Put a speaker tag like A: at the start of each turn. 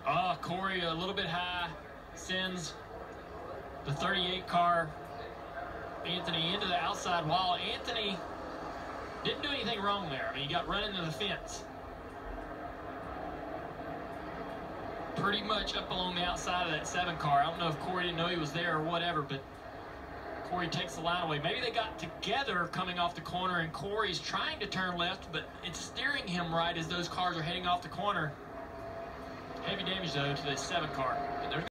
A: Oh, Corey a little bit high, sends the 38 car, Anthony, into the outside wall. Anthony didn't do anything wrong there. I mean, he got run into the fence. Pretty much up along the outside of that 7 car. I don't know if Corey didn't know he was there or whatever, but Corey takes the line away. Maybe they got together coming off the corner, and Corey's trying to turn left, but it's steering him right as those cars are heading off the corner. Heavy damage, though, to the 7 car.